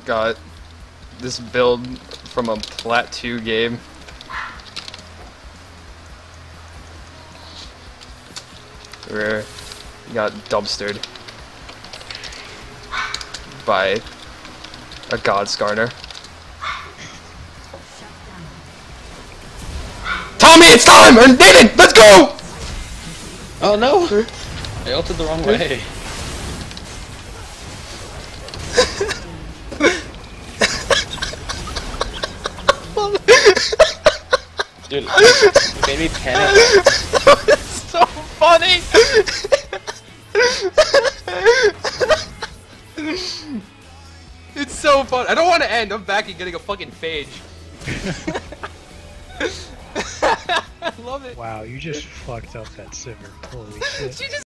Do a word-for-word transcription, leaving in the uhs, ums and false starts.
got this build from a Plat two game. Where you got dumpstered by a God Skarner. Tommy, it's time! And Nathan, let's go! Oh no! I ulted the wrong way. Dude, it made me panic. It's so funny! It's so fun. I don't want to end. I'm back and getting a fucking phage. I love it. Wow, you just fucked up that Sivir. Holy shit. She just